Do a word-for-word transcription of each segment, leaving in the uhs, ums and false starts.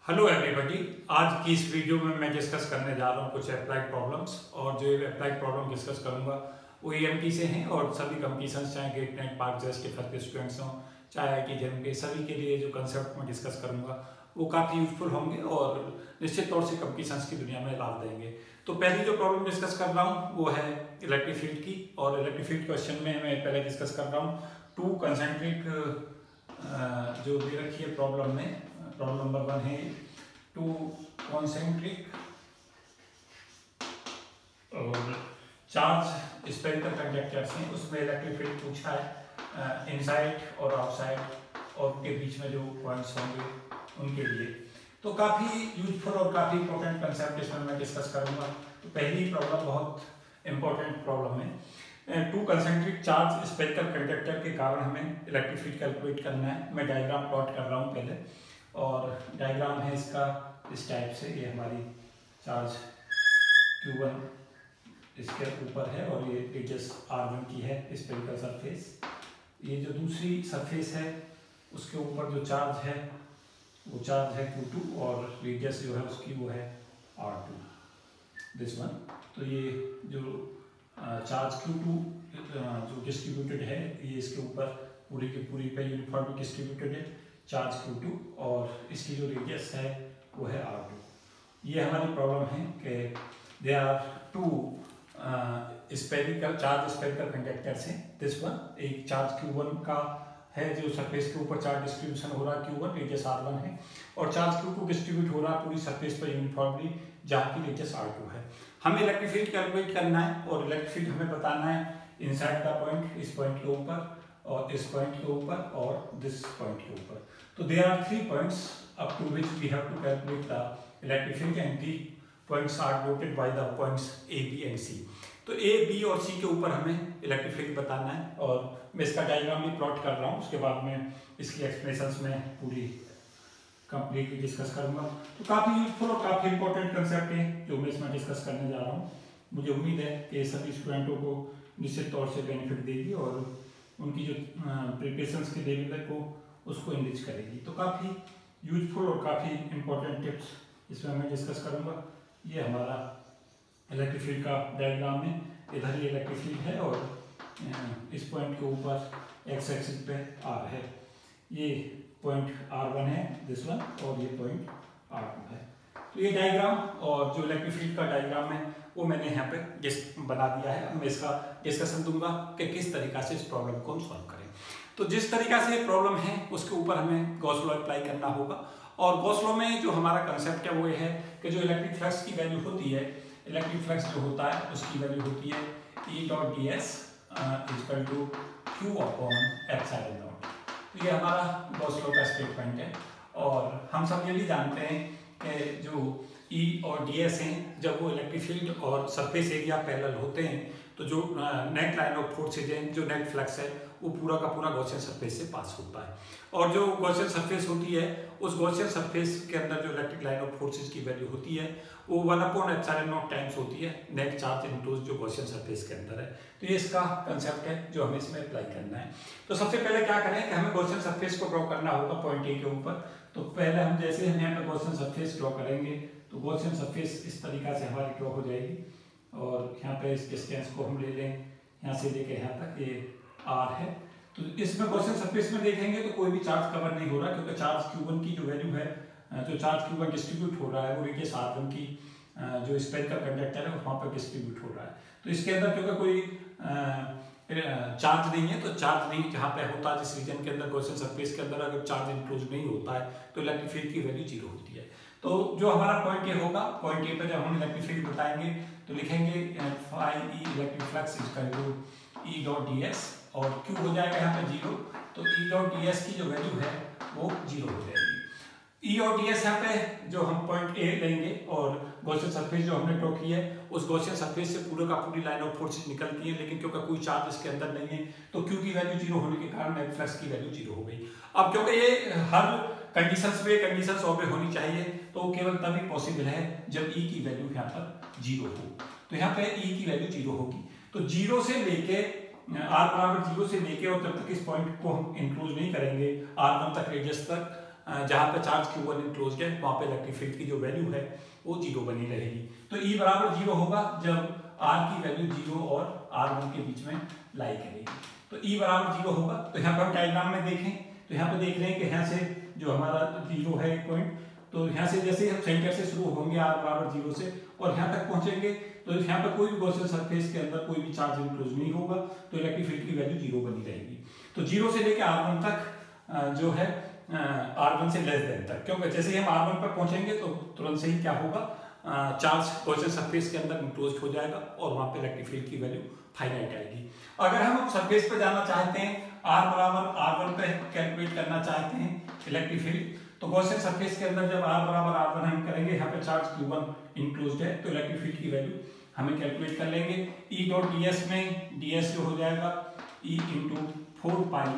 Hello everybody, आज की इस वीडियो में मैं डिस्कस करने जा रहा हूँ कुछ अप्लाइड प्रॉब्लम्स। और जो अप्लाइड प्रॉब्लम डिस्कस करूँगा वो ईएमटी से हैं और सभी कंपटीशंस, चाहे गेट नेट पार्क जस्ट के फर्स्ट स्टूडेंट्स हों, चाहे आई टी जेम के, सभी के लिए जो कंसेप्ट में डिस्कस करूँगा वो काफ़ी यूजफुल होंगे और निश्चित तौर से कंपटीशंस की दुनिया में लाभ देंगे। तो पहली जो प्रॉब्लम डिस्कस कर रहा हूँ वो है इलेक्ट्रिक फील्ड की। और इलेक्ट्रिक फील्ड क्वेश्चन में मैं पहले डिस्कस कर रहा हूँ टू कंसेंट्रिक जो दे रखी है प्रॉब्लम में। प्रॉब्लम नंबर वन है टू कॉन्सेंट्रिक और चार्ज स्फेरिकल कंडक्टर्स हैं, उसमें इलेक्ट्रिक फील्ड पूछा है इनसाइड और आउटसाइड और उनके बीच में जो पॉइंट्स होंगे उनके लिए। तो काफ़ी यूजफुल और काफ़ी इंपॉर्टेंट कंसेप्ट इसमें मैं डिस्कस करूंगा। तो पहली प्रॉब्लम बहुत इंपॉर्टेंट प्रॉब्लम है। Two concentric charge spherical conductor के कारण हमें इलेक्ट्रिक फील्ड कैलकुलेट करना है। मैं डायग्राम प्लॉट कर रहा हूँ पहले, और डायग्राम है इसका इस टाइप से। ये हमारी चार्ज क्यू वन इसके ऊपर है और ये रेडियस आर वन की है स्फेरिकल सरफेस। ये जो दूसरी सरफेस है उसके ऊपर जो चार्ज है वो चार्ज है क्यू टू और रेडियस जो है उसकी वो है आर टू, दिस वन। तो ये जो चार्ज क्यू टू जो डिस्ट्रीब्यूटेड है ये इसके ऊपर पूरी की पूरी पे यूनिफॉर्मली डिस्ट्रीब्यूटेड है चार्ज क्यू टू, और इसकी जो रेडियस है वो है आर टू। ये हमारी प्रॉब्लम है कि they are two spherical charge spherical conductors हैं। दिस वन, एक चार्ज क्यू वन का है जो सरफेस के ऊपर चार्ज डिस्ट्रीब्यूशन हो रहा है Q one, radius R one है, और चार्ज क्यू टू डिस्ट्रीब्यूट हो रहा है पूरी सरफेस पर यूनिफॉर्मली जहाँ की रेडियस आर टू है। हमें इलेक्ट्रिक फील्ड कैलकुलेट करना है और इलेक्ट्रिक फील्ड हमें बताना है इनसाइड का पॉइंट, इस पॉइंट के ऊपर और इस पॉइंट के ऊपर और दिस पॉइंट के ऊपर। तो there are three points up to which we have to calculate the electric field and the points are denoted by the points A B and C. तो ए बी और सी के ऊपर हमें इलेक्ट्रिक फील्ड बताना है और मैं इसका डायग्राम भी प्लॉट कर रहा हूँ। उसके बाद में इसकी एक्सप्रेशंस में पूरी कंप्लीटली डिस्कस करूँगा। तो काफ़ी यूजफुल और काफ़ी इंपॉर्टेंट कंसेप्ट है जो मैं इसमें डिस्कस करने जा रहा हूँ। मुझे उम्मीद है कि सभी स्टूडेंटों को निश्चित तौर से बेनिफिट देगी और उनकी जो प्रिपरेशंस के लेवल को उसको इनरिच करेगी। तो काफ़ी यूजफुल और काफ़ी इंपॉर्टेंट टिप्स इसमें मैं डिस्कस करूँगा। ये हमारा इलेक्ट्रिक फील्ड का डायग्राम है, इधर ये इलेक्ट्रिक फील्ड है और इस पॉइंट के ऊपर एक्स एक्सिस पे आर है। ये पॉइंट आर वन है दिस वन, और ये पॉइंट आर टू है। तो ये डायग्राम और जो इलेक्ट्रिक फील्ड का डायग्राम है वो मैंने यहाँ पे जिस बना दिया है। मैं इसका डिस्कशन दूंगा कि किस तरीका से इस प्रॉब्लम को हम सॉल्व करें। तो जिस तरीका से ये प्रॉब्लम है उसके ऊपर हमें गॉस लॉ अप्लाई करना होगा। और गॉस लॉ में जो हमारा कंसेप्ट है वो ये है कि जो इलेक्ट्रिक फ्लक्स की वैल्यू होती है, इलेक्ट्रिक फ्लक्स जो होता है उसकी वैल्यू होती है E dot D S equal to Q upon epsilon naught. तो ये हमारा गॉस लॉ का स्टेटमेंट है। और हम सब ये भी जानते हैं कि जो ई और डी एस हैं, जब वो इलेक्ट्रिक फील्ड और सरफेस एरिया पैरेलल होते हैं तो जो नेट लाइन ऑफ फोर्सेज हैं, जो नेट फ्लक्स है वो पूरा का पूरा गॉसियन सरफेस से पास होता है। और जो गॉसियन सरफेस होती है उस गॉसियन सरफेस के अंदर जो इलेक्ट्रिक लाइन ऑफ फोर्सेज की वैल्यू होती है वो one upon epsilon naught times होती है नेट चार्ज इनक्लोज जो गॉसियन सरफेस के अंदर है। तो ये इसका कंसेप्ट है जो हमें इसमें अप्लाई करना है। तो सबसे पहले क्या करें कि हमें गॉसियन सरफेस को ड्रॉ करना होगा पॉइंट ए के ऊपर। तो पहले हम जैसे हम यहाँ पे गॉसियन सरफेस ड्रॉ करेंगे तो गॉसियन सरफेस इस तरीका से हमारी ड्रॉ हो जाएगी। और यहाँ पे इस डिस्टेंस को हम ले लें यहाँ से लेके यहाँ तक, ये आर है। तो इसमें गॉसियन सरफेस में देखेंगे तो कोई भी चार्ज कवर नहीं हो रहा, क्योंकि चार्ज क्यू वन की जो वैल्यू है, जो चार्ज क्यू वन डिस्ट्रीब्यूट हो रहा है वो रेडियस आर वन की जो स्फेरिकल कंडक्टर है वहाँ पर डिस्ट्रीब्यूट हो रहा है। तो इसके अंदर क्योंकि कोई चार्ज नहीं है, तो चार्ज नहीं जहाँ पे होता है जिस रीजन के अंदर गॉसियन सरफेस के अंदर अगर चार्ज इंक्लूज नहीं होता है तो इलेक्ट्रिक फील्ड की वैल्यू जीरो होती है। तो जो हमारा पॉइंट ए होगा, पॉइंट ए पे जब हम इलेक्ट्रिक फील्ड बताएंगे तो लिखेंगे phi E electric flux equal to E dot D S, और क्यू हो जाएगा यहाँ पे जीरो। तो ई डॉट डी एस की जो वैल्यू है वो जीरो हो जाएगी। ई और डी एस यहाँ पे जो हम पॉइंट ए लेंगे और गॉसियन सरफेस जो हमने ड्रॉ की है उस गॉसियन सरफेस से पूरे का पूरी लाइन ऑफ फोर्सेज निकलती है, लेकिन क्योंकि कोई चार्ज इसके अंदर नहीं है तो क्यू की वैल्यू जीरो होने के कारण नेट फ्लक्स की वैल्यू जीरो हो गई। अब क्योंकि ये हर कंडीशंस में कंडीशंस ऑब्वे होनी चाहिए तो केवल तभी पॉसिबल है जब ई की वैल्यू यहाँ पर जीरो हो। तो यहाँ पे ई की वैल्यू जीरो होगी। तो जीरो से लेके आर बराबर जीरो से लेके और जब तक इस पॉइंट को हम इंक्लूड नहीं करेंगे आर वन तक रेडियस तक जहाँ पे चार्ज क्यू वन इनक्लोज्ड है वहाँ पे इलेक्ट्रिक फील्ड की जो वैल्यू है वो जीरो बनी रहेगी। तो ई बराबर जीरो होगा जब आर की वैल्यू जीरो और आर वन के बीच में लाई करेगी। तो ई बराबर जीरो होगा। तो यहाँ पर हम डायग्राम में देखें तो यहाँ पे देख रहे हैं कि यहाँ से जो हमारा जीरो है एक पॉइंट, तो यहाँ से जैसे हम सेंटर से शुरू होंगे आर बराबर जीरो से और यहाँ तक पहुंचेंगे तो यहाँ पर कोई भी गॉसियन सरफेस के अंदर कोई भी चार्ज इनक्लोज नहीं होगा, तो इलेक्ट्रिक फील्ड की वैल्यू जीरो बनी रहेगी। तो जीरो से लेकर आर वन तक जो है आर वन से लेस देन तक, क्योंकि जैसे ही हम आर वन पर पहुंचेंगे तो तुरंत से ही क्या होगा, चार्ज गॉसियन सरफेस के अंदर इनक्लोज हो जाएगा और वहाँ पे इलेक्ट्रिक फील्ड की वैल्यू फाइनाइट आएगी। अगर हम सरफेस पे जाना चाहते हैं, आर बराबर आर वन पे कैलकुलेट करना चाहते हैं इलेक्ट्रिक फील्ड, तो गॉसियन सरफेस के अंदर जब आर बराबर आर वन हम करेंगे, यहाँ पे चार्ज क्यू वन इनक्लोज्ड है तो इलेक्ट्रिक फील्ड की वैल्यू हमें कैलकुलेट कर लेंगे। ई डॉट डी एस में डी एस जो हो जाएगा E into four pi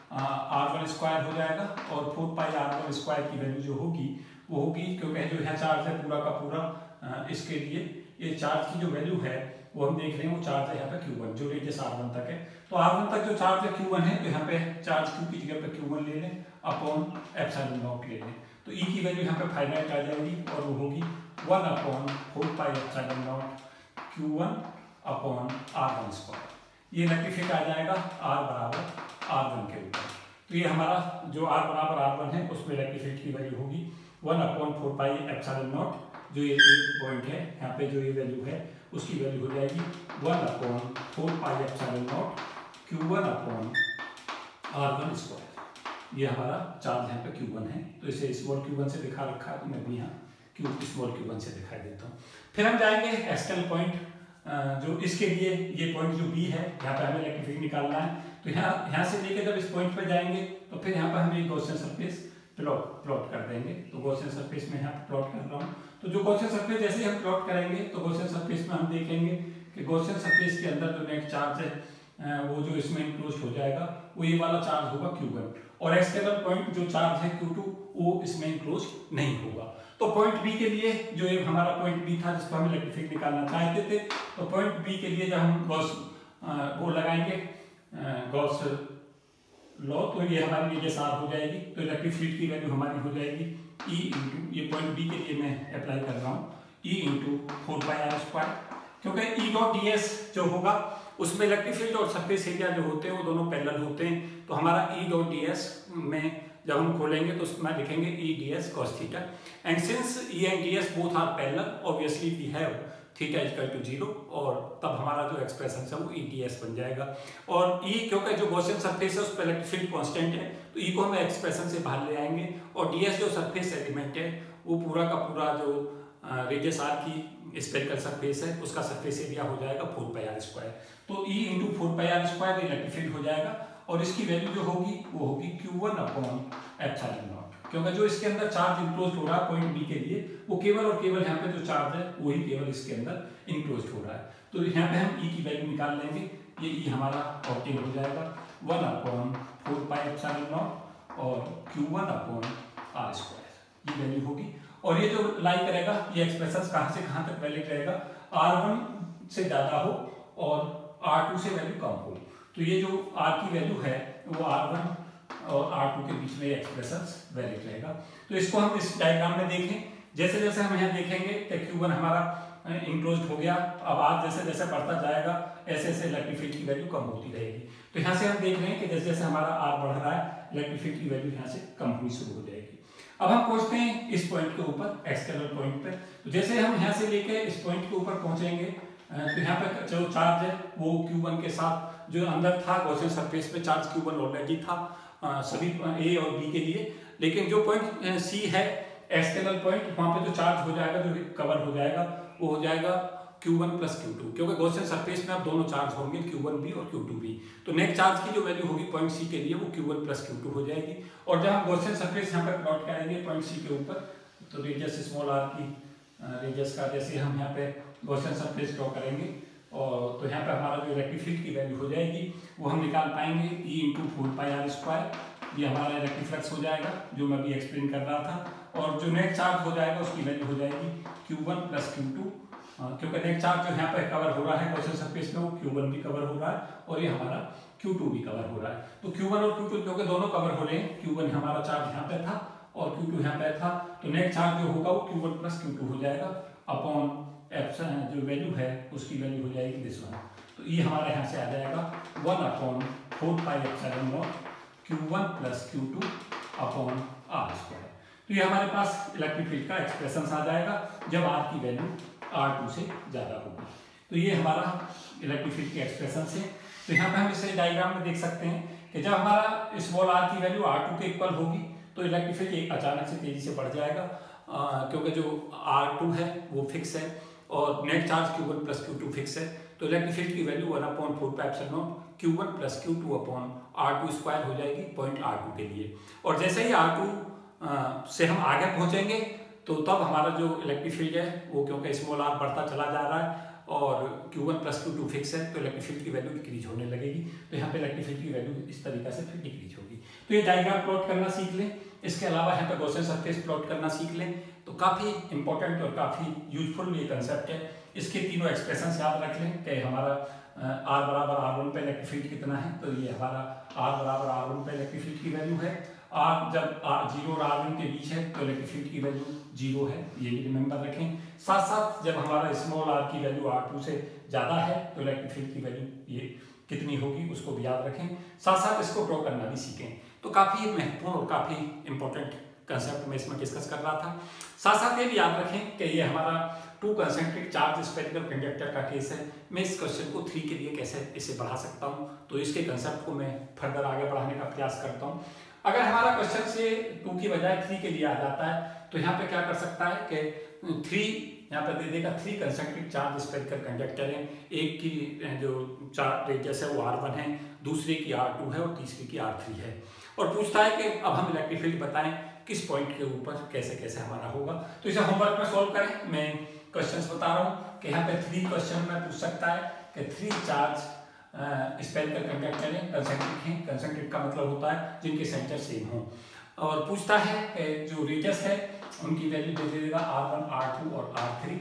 R one square हो जाएगा और four pi R one square की वैल्यू जो होगी वो होगी, क्योंकि जो यहाँ चार्ज है पूरा का पूरा आ, इसके लिए ये चार्ज की जो वैल्यू है वो हम देख रहे हैं वो चार्ज है यहाँ पे क्यू वन जो रेडियस आर वन तक है। तो आर वन तक जो चार्ज है क्यू वन है, तो यहाँ पे चार्ज क्यू की जगह पे क्यू वन ले लें अपॉन एप्सिलॉन नॉट ले लें, तो ई की वैल्यू यहाँ पे फाइनाइट आ जाएगी और वो होगी one upon four pi epsilon naught Q one upon R one square. ये इलेक्ट्रिक फील्ड आ जाएगा आर बराबर आर वन के ऊपर। तो ये हमारा जो आर बराबर आर वन है उसमें इलेक्ट्रिक फील्ड की वैल्यू होगी one upon four pi epsilon naught, जो ये पॉइंट है यहाँ पे जो ये वैल्यू है उसकी वैल्यू हो जाएगी one upon four pi epsilon naught Q one upon R one square. ये हमारा चार्ज यहाँ पे क्यू वन है, तो इसे स्मॉल क्यू वन से दिखा रखा है, तो मैं भी यहाँ क्यू स्मॉल क्यू वन से दिखाई देता हूँ। फिर हम जाएंगे एक्सटर्नल पॉइंट, जो इसके लिए ये पॉइंट जो बी है यहाँ पे हमें इलेक्ट्रिक फील्ड निकालना है। तो यहाँ यहाँ से लेके जब इस पॉइंट पर जाएंगे तो फिर यहाँ पर हम एक गॉसियन सरफेस प्लॉट प्लॉट कर देंगे। तो गॉसियन सरफेस में यहाँ प्लॉट कर रहा हूँ, तो जो गॉसियन सरफेस जैसे हम प्लॉट करेंगे तो गॉसियन सरफेस में हम देखेंगे कि गॉसियन सरफेस के अंदर जो नेट चार्ज है वो जो इसमें इंक्लोज हो जाएगा वो ये वाला चार्ज होगा क्यू वन, और एक्सटर्नल पॉइंट जो चार्ज है क्यू टू वो इसमें इंक्लोज नहीं होगा। तो पॉइंट बी के लिए जो ये हमारा पॉइंट बी था जिसको हम इलेक्ट्रिक फील्ड निकालना चाहते थे, तो पॉइंट बी के लिए जब हम गॉस वो लगाएंगे गॉस लॉ, तो ये हमारी रेडियस आर हो जाएगी, तो इलेक्ट्रिक फील्ड की वैल्यू हमारी हो जाएगी ई इंटू, ये पॉइंट बी के लिए मैं अप्लाई कर रहा हूँ, E into four pi R square, क्योंकि ई डॉट डी एस जो होगा उसमें इलेक्ट्रिक फील्ड और सरफेस एरिया जो होते हैं वो दोनों पैरेलल होते हैं। तो हमारा ई डॉट डी एस में जब हम खोलेंगे तो उसमें लिखेंगे E D S cos theta, and since E and D S both are parallel obviously we have theta equal to zero, और तब हमारा जो एक्सप्रेशन है वो ई डी एस बन जाएगा। और ई क्योंकि जो गॉसियन सरफेस है उस पर इलेक्ट्रिक फील्ड कांस्टेंट है तो ई को हम एक्सप्रेशन से बाहर ले आएंगे, और डी एस जो सरफेस एलिमेंट है वो पूरा का पूरा जो रेडियस आर की स्फेरिकल सरफेस है उसका सरफेस एरिया हो जाएगा फोर पाई आर स्क्वायर। तो E into four pi R square electric field हो जाएगा, और इसकी वैल्यू जो होगी वो होगी Q one upon epsilon naught, क्योंकि जो इसके अंदर चार्ज इंक्लोज हो रहा है पॉइंट बी के लिए वो केवल और केवल यहाँ पे जो चार्ज है वही केवल इसके अंदर इंक्लोज हो रहा है। तो यहाँ पे हम ई की वैल्यू निकाल लेंगे, ये ई हमारा ऑप्टेन हो जाएगा one upon four pi epsilon naught और Q one upon R square, ये वैल्यू होगी। और ये जो लाई करेगा ये एक्सप्रेशन कहाँ से कहाँ तक वैलिड रहेगा, आर वन से ज़्यादा हो और आर टू से वैल्यू कम हो, तो ये जो आर की वैल्यू है वो आर वन और आर टू के बीच में एक्सप्रेशन वैलिड रहेगा। तो इसको हम इस डायग्राम में देखें, जैसे जैसे हम यहाँ देखेंगे कि क्यू वन हमारा इंक्लोज हो गया, अब आर जैसे जैसे बढ़ता जाएगा ऐसे ऐसे इलेक्ट्रिक फील्ड की वैल्यू कम होती रहेगी। तो यहाँ से हम देख रहे हैं कि जैसे जैसे हमारा आर बढ़ रहा है इलेक्ट्रिक फील्ड की वैल्यू यहाँ से कम होनी शुरू हो जाएगी। अब हम पहुंचते हैं इस पॉइंट के ऊपर, एक्सटर्नल पॉइंट पे। तो जैसे हम यहाँ से लेके इस पॉइंट के ऊपर पहुंचेंगे तो यहाँ पे जो चार्ज है वो क्यू वन के साथ जो अंदर था गॉसियन सरफेस पे चार्ज क्यू वन ऑलरेडी था सभी ए और बी के लिए, लेकिन जो पॉइंट सी है एक्सटर्नल पॉइंट वहाँ पे जो चार्ज हो जाएगा जो कवर हो जाएगा वो हो जाएगा Q one plus Q two, क्योंकि गॉसियन सरफेस में अब दोनों चार्ज होंगे क्यू वन बी और क्यू टू बी। तो नेट चार्ज की जो वैल्यू होगी पॉइंट सी के लिए वो Q one plus Q two हो जाएगी। और जब हम गॉसियन सरफेस यहाँ पे प्लॉट करेंगे पॉइंट सी के ऊपर, तो रेडियस स्मॉल आर की रेडियस का जैसे हम यहाँ पे गॉसियन सरफेस ड्रॉ करेंगे और तो यहाँ पे हमारा जो इलेक्ट्रिक फील्ड की वैल्यू हो जाएगी वो हम निकाल पाएंगे E into four pi R square, ये हमारा इलेक्ट्रिक फ्लक्स हो जाएगा जो मैं अभी एक्सप्लेन कर रहा था। और जो नेट चार्ज हो जाएगा उसकी वैल्यू हो जाएगी Q one plus Q two, क्योंकि नेट चार्ज जो यहाँ पे कवर हो रहा है गॉसियन सरफेस में वो क्यू वन भी कवर हो रहा है और ये हमारा क्यू टू भी कवर हो रहा है। तो क्यू वन और क्यू टू क्योंकि दोनों कवर हो रहे हैं, क्यू वन हमारा चार्ज यहाँ पे था और क्यू टू यहाँ पे था, तो नेट चार्ज जो होगा वो Q one plus Q two हो जाएगा अपॉन एप्सिलॉन जो वैल्यू है उसकी वैल्यू हो जाएगी दिस वन। तो ये हमारे यहाँ से आ जाएगा one upon four pi epsilon naught Q one plus Q two upon R square. तो ये हमारे पास इलेक्ट्रिक फील्ड का एक्सप्रेशन आ जाएगा जब आर की वैल्यू आर टू से ज़्यादा होगी। तो ये हमारा इलेक्ट्रिक फील्ड के एक्सप्रेशन है। तो यहाँ पे हम इसे डायग्राम में देख सकते हैं कि जब हमारा स्मॉल आर की वैल्यू आर टू के इक्वल होगी तो इलेक्ट्रिक फील्ड एक अचानक से तेजी से बढ़ जाएगा, आ, क्योंकि जो आर टू है वो फिक्स है और net charge Q one plus Q two fix है। तो इलेक्ट्रिक फील्ड की value one upon four pi epsilon naught Q one plus Q two upon R two square हो जाएगी पॉइंट आर टू के लिए। और जैसे ही आर टू से हम आगे पहुंचेंगे तो तब हमारा जो इलेक्ट्रिक फील्ड है वो, क्योंकि स्मॉल आर बढ़ता चला जा रहा है और Q one plus Q two fix है, तो इलेक्ट्रिक फील्ड की वैल्यू डिक्रीज होने लगेगी। तो यहाँ पे इलेक्ट्रिक फील्ड की वैल्यू इस तरीके से फिर डिक्रीज होगी। तो ये डायग्राम प्लॉट करना सीख लें। इसके अलावा यहाँ पे गॉसियन सरफेस प्लॉट करना सीख लें। तो काफ़ी इंपॉर्टेंट और काफ़ी यूजफुल ये कंसेप्ट है। इसके तीनों एक्सप्रेशन याद रख लें कि हमारा आर बराबर आर वन पे इलेक्ट्रिक फील्ड कितना है, तो ये हमारा आर बराबर आर वन पे इलेक्ट्रिक फील्ड की वैल्यू है। आर जब आर जीरो और आर वन के बीच है तो इलेक्ट्रिक फील्ड की वैल्यू जीरो है, ये भी रिमेंबर रखें। साथ साथ जब हमारा स्मॉल आर की वैल्यू आर टू से ज़्यादा है तो इलेक्ट्रिक फील्ड की वैल्यू ये कितनी होगी उसको भी याद रखें। साथ साथ इसको ड्रॉ करना भी सीखें। तो काफ़ी महत्वपूर्ण और काफ़ी इंपॉर्टेंट कंसेप्ट मैं इसमें डिस्कस कर रहा था। साथ साथ ये भी याद रखें कि ये हमारा two concentric charge spherical conductor का केस है। मैं इस क्वेश्चन को थ्री के लिए कैसे इसे बढ़ा सकता हूँ, तो इसके कंसेप्ट को मैं फर्दर आगे बढ़ाने का प्रयास करता हूँ। अगर हमारा क्वेश्चन से टू की बजाय थ्री के लिए आ जाता है तो यहाँ पे क्या कर सकता है कि थ्री यहाँ पे दे देगा three concentric charge spherical conductor है। एक की जो चार्ज रेडियस है वो आर वन है, दूसरे की आर टू है और तीसरे की आर थ्री है। और पूछता है कि अब हम इलेक्ट्रिक फील्ड बताएं किस पॉइंट के ऊपर कैसे कैसे हमारा होगा। तो इसे होमवर्क में सॉल्व करें। मैं क्वेश्चंस बता रहा हूँ कि यहाँ पे थ्री क्वेश्चन में पूछ सकता है कि थ्री चार्ज स्फेरिकल कंडक्टर है, कंसेंट्रिक है। कंसेंट्रिक का मतलब होता है जिनके सेंटर सेम हो। और पूछता है कि जो रेडियस है उनकी वैल्यू दे देगा आर वन आर टू और आर थ्री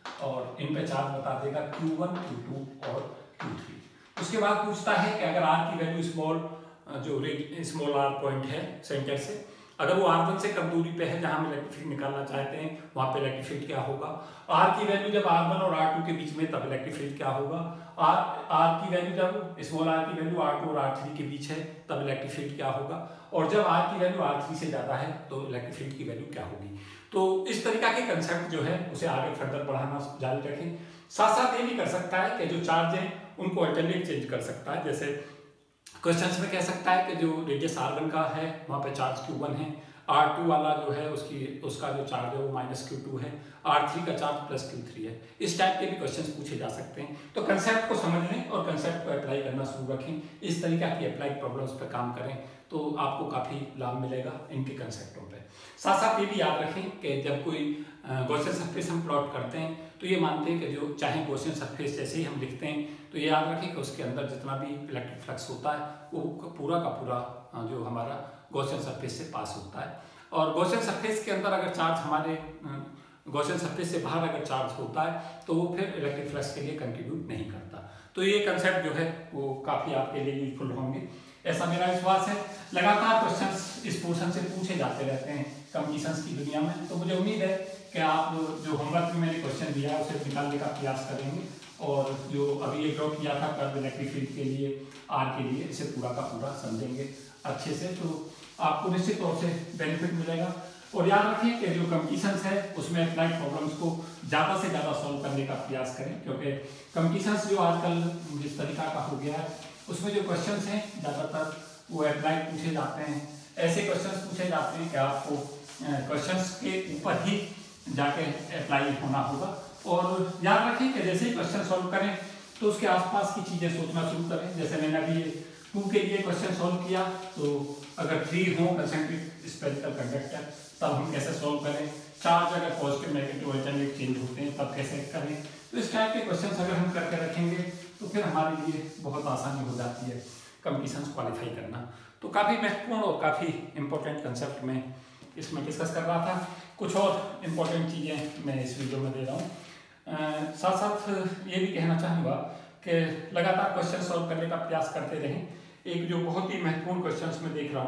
और इन पे चार्ज बता देगा क्यू वन क्यू टू और क्यू थ्री। उसके बाद पूछता है कि अगर आर की वैल्यू स्मॉल जो स्मॉल आर पॉइंट है सेंटर से, अगर वो आर वन से कम दूरी पे है जहां हम इलेक्ट्रिक फील्ड निकालना चाहते हैं वहां पे इलेक्ट्रिक फील्ड क्या होगा। आर की वैल्यू जब आर वन और आर टू के बीच में तब इलेक्ट्रिक फील्ड क्या होगा। आर आर की वैल्यू जब स्मॉल आर की वैल्यू आर टू और आर थ्री के बीच है तब इलेक्ट्रिक फील्ड क्या होगा। और जब आर की वैल्यू आर थ्री से ज़्यादा है तो इलेक्ट्रिक फील्ड की वैल्यू क्या होगी। तो इस तरीका के कंसेप्ट जो है उसे आगे फर्दर बढ़ाना जारी रखें। साथ साथ ये भी कर सकता है कि जो चार्ज है उनको अल्टरनेट चेंज कर सकता है। जैसे क्वेश्चंस में कह सकता है कि जो रेडियस आर वन का है वहाँ पे चार्ज क्यू वन है, आर टू वाला जो है उसकी उसका जो चार्ज है वो माइनस क्यू टू है, आर थ्री का चार्ज प्लस क्यू थ्री है। इस टाइप के भी क्वेश्चंस पूछे जा सकते हैं। तो कंसेप्ट को समझ लें और कंसेप्ट को अप्लाई करना शुरू रखें। इस तरीका की अप्लाइड प्रॉब्लम्स पर काम करें तो आपको काफ़ी लाभ मिलेगा इनके कंसेप्टों पे। साथ साथ ये भी याद रखें कि जब कोई गॉसियन सरफेस हम प्लॉट करते हैं तो ये मानते हैं कि जो चाहे गॉसियन सरफेस जैसे ही हम लिखते हैं तो ये याद रखें कि उसके अंदर जितना भी इलेक्ट्रिक फ्लक्स होता है वो पूरा का पूरा जो हमारा गॉसियन सरफेस से पास होता है। और गॉसियन सरफेस के अंदर अगर चार्ज हमारे गॉसियन सरफेस से बाहर अगर चार्ज होता है तो वो फिर इलेक्ट्रिक फ्लक्स के लिए कंट्रीब्यूट नहीं करता। तो ये कंसेप्ट जो है वो काफ़ी आपके लिए यूजफुल होंगे ऐसा मेरा विश्वास है। लगातार क्वेश्चंस इस पोर्शन से पूछे जाते रहते हैं कंपटीशंस की दुनिया में। तो मुझे उम्मीद है कि आप जो होमवर्क में मैंने क्वेश्चन दिया है उसे निकालने का प्रयास करेंगे और जो अभी ये ड्रॉ किया था कर्व इलेक्ट्रिक फील्ड के लिए आर के लिए इसे पूरा का पूरा समझेंगे अच्छे से, तो आपको निश्चित तौर से बेनिफिट मिलेगा। और याद रखिए कि जो कंपटीशंस है उसमें अप्लाइड प्रॉब्लम्स को ज़्यादा से ज़्यादा सॉल्व करने का प्रयास करें, क्योंकि कंपटीशंस जो आजकल जिस तरीका का हो गया है उसमें जो क्वेश्चंस हैं ज़्यादातर वो अप्लाइड पूछे जाते हैं। ऐसे क्वेश्चंस पूछे जाते हैं कि आपको क्वेश्चंस के ऊपर ही जाके अप्लाई होना होगा। और याद रखें कि जैसे ही क्वेश्चन सॉल्व करें तो उसके आसपास की चीज़ें सोचना शुरू करें। जैसे मैंने अभी टू के लिए क्वेश्चन सॉल्व किया तो अगर थ्री हो कंसेंट्रिक स्फेरिकल कंडक्टर तब हम कैसे सॉल्व करें, चार्ज अगर पॉजिटिव नेगेटिव अल्टरनेट चेंज होते हैं तब कैसे करें। तो इस टाइप के क्वेश्चन अगर हम करके रखेंगे तो फिर हमारे लिए बहुत आसानी हो जाती है कंपटीशंस क्वालिफाई करना। तो काफ़ी महत्वपूर्ण और काफ़ी इंपॉर्टेंट कंसेप्ट में इसमें डिस्कस कर रहा था। कुछ और इम्पोर्टेंट चीज़ें मैं इस वीडियो में दे रहा हूँ। साथ साथ ये भी कहना चाहूँगा कि लगातार क्वेश्चन सॉल्व करने का प्रयास करते रहें। एक जो बहुत ही महत्वपूर्ण क्वेश्चन मैं देख रहा हूँ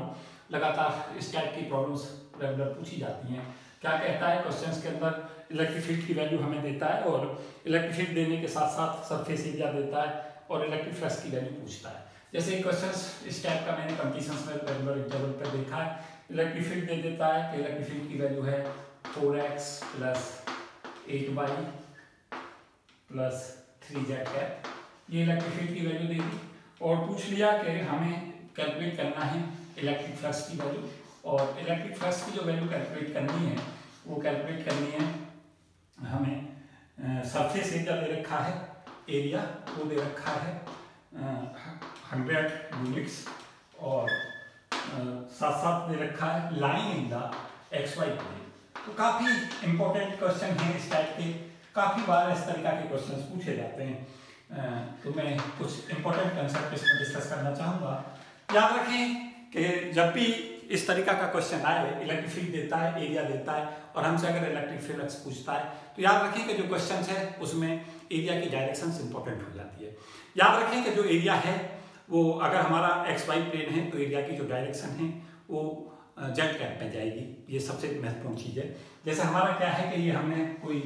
लगातार इस टाइप की प्रॉब्लम्स रेगुलर पूछी जाती हैं। क्या कहता है क्वेश्चंस के अंदर, इलेक्ट्रिक फील्ड की वैल्यू हमें देता है और इलेक्ट्रिक फील्ड देने के साथ साथ सरफेस एरिया देता है और इलेक्ट्रिक फ्लक्स की वैल्यू पूछता है। जैसे क्वेश्चंस इस टाइप का मैंने कंडीशंस में रेगुलर इंटरवल पर देखा है। इलेक्ट्रिक फील्ड दे देता है कि इलेक्ट्रिक फील्ड की वैल्यू है four x plus eight y plus three z cap, ये इलेक्ट्रिक फील्ड की वैल्यू दे दी और पूछ लिया कि हमें कैलकुलेट करना है इलेक्ट्रिक फ्लक्स की वैल्यू, और इलेक्ट्रिक फ्लक्स की जो वैल्यू कैलकुलेट करनी है वो कैलकुलेट करनी है हमें सरफेस एरिया दे रखा है, एरिया वो दे रखा है हंड्रेड यूनिट्स और साथ साथ दे रखा है line in the x y plane. तो काफ़ी इंपॉर्टेंट क्वेश्चन है इस टाइप के, काफ़ी बार इस तरीका के क्वेश्चंस पूछे जाते हैं। तो मैं कुछ इंपॉर्टेंट कंसेप्ट इसमें डिस्कस करना चाहूँगा। याद रखें कि जब भी इस तरीका का क्वेश्चन आए, इलेक्ट्रिक फील्ड देता है, एरिया देता है और हमसे अगर इलेक्ट्रिक फ्लक्स पूछता है, तो याद रखें कि जो क्वेश्चन है उसमें एरिया की डायरेक्शन इंपॉर्टेंट हो जाती है। याद रखें कि जो एरिया है वो अगर हमारा एक्स वाई प्लेन है तो एरिया की जो डायरेक्शन है वो जेड कैप में जाएगी, ये सबसे महत्वपूर्ण चीज़ है। जैसे हमारा क्या है कि ये हमने कोई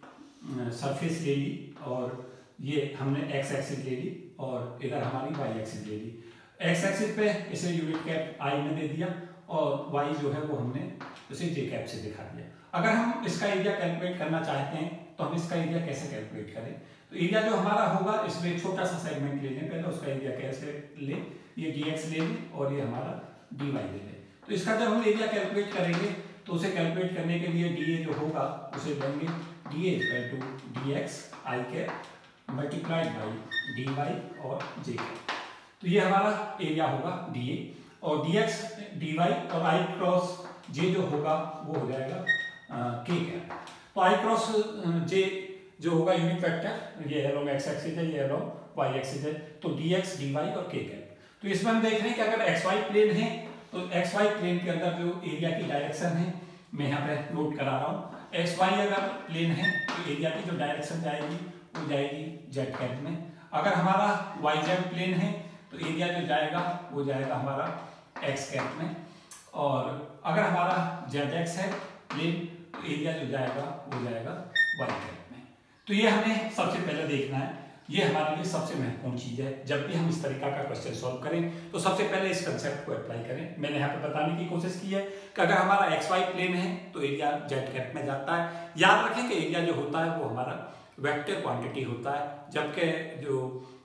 सरफेस ले ली और ये हमने एक्स एक्सिस ले ली और इधर हमारी वाई एक्सिस ले ली। एक्स एक्सिस पे इसे यूनिट कैप आई में दे दिया और वाई जो है वो हमने उसे जे कैप से दिखा दिया। अगर हम इसका एरिया कैलकुलेट करना चाहते हैं तो हम इसका एरिया कैसे कैलकुलेट करें? तो एरिया जो हमारा होगा इसमें छोटा सा सेगमेंट ले लें, पहले उसका एरिया कैसे ले, ये डी एक्स ले लें और ये हमारा डी वाई ले लें। तो इसका जब हम एरिया कैलकुलेट करेंगे तो उसे कैलकुलेट करने के लिए डी ए जो होगा उसे लेंगे d a equal to d x i cap multiplied by d y और जे कैप। तो ये हमारा एरिया होगा डी ए और डी एक्स डी वाई और आई क्रॉस जे जो होगा वो हो जाएगा के कैप। तो आई क्रॉस जे जो होगा यूनिट वेक्टर, ये अलोंग एक्स एक्सिस है, ये अलोंग वाई एक्सिस है, तो डी एक्स डी वाई और के कैप। तो इसमें हम देख रहे हैं कि अगर एक्स वाई प्लेन है तो एक्स वाई प्लेन के अंदर जो एरिया की डायरेक्शन है मैं यहाँ पे नोट करा रहा हूँ। एक्स वाई अगर प्लेन है तो एरिया की जो डायरेक्शन जाएगी वो जाएगी जेड कैप में। अगर हमारा वाई जेड प्लेन है तो एरिया जो जाएगा वो जाएगा हमारा एक्स कैप में, और अगर हमारा जेड एक्स है प्लेन तो एरिया जो जाएगा वो जाएगा वाई कैप में। तो ये हमें सबसे पहले देखना है, ये हमारे लिए सबसे महत्वपूर्ण चीज़ है। जब भी हम इस तरीका का क्वेश्चन सॉल्व करें तो सबसे पहले इस कंसेप्ट को अप्लाई करें। मैंने यहाँ पे बताने की कोशिश की है कि अगर हमारा एक्स वाई प्लेन है तो एरिया जेड कैप में जाता है। याद रखें कि एरिया जो होता है वो हमारा वेक्टर क्वांटिटी होता है, जबकि जो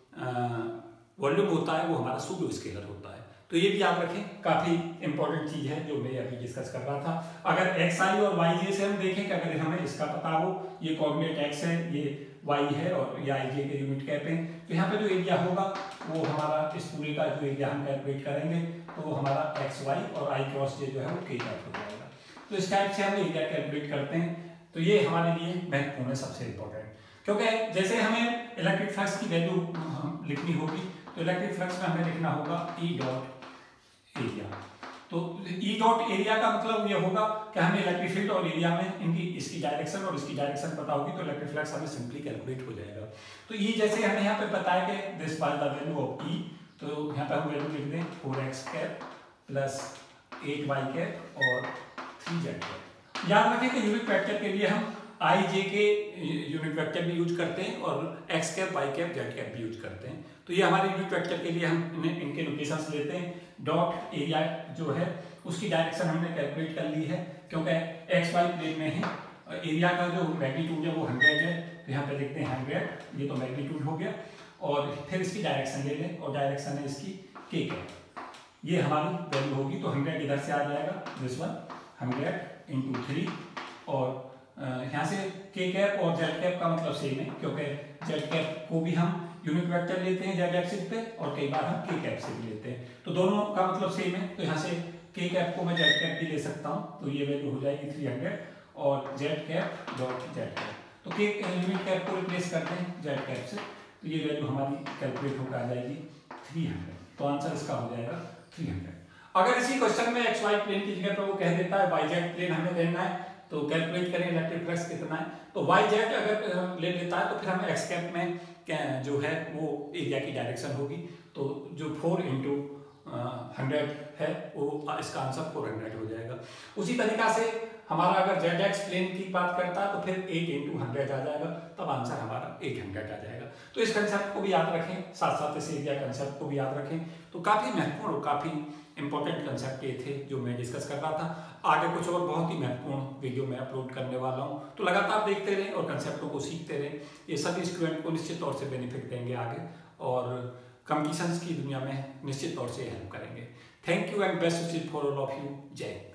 वॉल्यूम होता है वो हमारा सूडो स्केलर होता है। तो ये भी याद रखें, काफ़ी इंपॉर्टेंट चीज़ है जो मैं अभी डिस्कस कर रहा था। अगर एक्स आई और वाई जे से हम देखें कि अगर हमें इसका पता हो, ये कोऑर्डिनेट एक्स है, ये वाई है और ये आई जे के यूनिट कैप है, तो यहाँ पे जो एरिया होगा वो हमारा इस पूरे का जो एरिया हम कैलकुलेट करेंगे तो वो हमारा एक्स वाई और आई क्रॉस जे जो है वो के कैप हो जाएगा। तो इस टाइप से हम एरिया कैलकुलेट करते हैं। तो ये हमारे लिए महत्वपूर्ण है, सबसे इंपॉर्टेंट, क्योंकि जैसे हमें इलेक्ट्रिक फ्लक्स की वैल्यू लिखनी होगी तो इलेक्ट्रिक फ्लक्स में हमें लिखना होगा ई डॉट एरिया। तो ई डॉट एरिया का मतलब ये होगा कि हमें इलेक्ट्रिक फील्ड और एरिया में इनकी इसकी डायरेक्शन और इसकी डायरेक्शन पता होगी तो इलेक्ट्रिक फ्लक्स हमें सिंपली कैलकुलेट हो जाएगा। तो ई जैसे हमें यहाँ पे पता है कि this by the value of e, तो यहाँ पे हम वैल्यू लिख दें four x cap plus eight y cap और थ्री जेड कैप। याद रखें कि यूनिट वेक्टर के लिए हम आई जे के यूनिट वेक्टर भी यूज करते हैं और x cap y cap z cap भी यूज करते हैं। तो ये हमारे यूनिट वेक्टर के लिए हम इन्हें इनके लोकेशंस लेते हैं। डॉट एरिया जो है उसकी डायरेक्शन हमने कैलकुलेट कर ली है, क्योंकि एक्स वाई प्लेन में है। एरिया का जो मैग्नीट्यूड है वो हंड्रेड है, तो यहाँ पे लिखते हैं हंड्रेड, ये तो मैग्नीट्यूड हो गया, और फिर इसकी डायरेक्शन ले लें और डायरेक्शन है इसकी के कैप। ये हमारी वैल्यू होगी, तो हंड्रेड इधर से आ जाएगा, this one hundred into three, और यहाँ से के कैप और जेड कैप का मतलब सेम है, क्योंकि जेड कैप को भी हम यूनिट वेक्टर लेते हैं जेड एक्सिस पे और कई बार हम के कैप से भी लेते हैं, तो दोनों का मतलब सेम है। तो यहाँ से के कैप को मैं जेड कैप भी ले सकता हूँ, तो ये वैल्यू हो जाएगी थ्री हंड्रेड और z cap dot z cap, तो के यूनिट कैप को रिप्लेस करते हैं जेड कैप से, तो ये वैल्यू हमारी कैलकुलेट होकर आ जाएगी थ्री हंड्रेड। तो आंसर इसका हो जाएगा थ्री हंड्रेड। अगर इसी क्वेश्चन में एक्स वाई प्लेन की जगह पर वो कह देता है वाई जेड प्लेन हमें लेना है, तो कैलकुलेट करें इलेक्ट्रिक फ्लक्स कितना है, तो वाई जेड अगर ले लेता है तो फिर हमें एक्स कैप में जो है वो एरिया की डायरेक्शन होगी, तो जो फोर इंटू हंड्रेड है वो इसका आंसर फोर हंड्रेड हो जाएगा। उसी तरीका से हमारा अगर जेड एक्स प्लेन की बात करता है तो फिर एट इंटू हंड्रेड आ जाएगा, तब आंसर हमारा एट हंड्रेड आ जाएगा। तो इस कंसेप्ट को भी याद रखें, साथ साथ इस एरिया कंसेप्ट को भी याद रखें। तो काफ़ी महत्वपूर्ण और काफ़ी इंपॉर्टेंट कंसेप्ट ये थे जो मैं डिस्कस कर रहा था। आगे कुछ और बहुत ही महत्वपूर्ण वीडियो मैं अपलोड करने वाला हूँ, तो लगातार देखते रहें और कंसेप्टों को सीखते रहें। ये सभी स्टूडेंट को निश्चित तौर से बेनिफिट देंगे आगे, और कंपटीशंस की दुनिया में निश्चित तौर से हेल्प करेंगे। Thank you and best wishes for all of you. जय हिंद।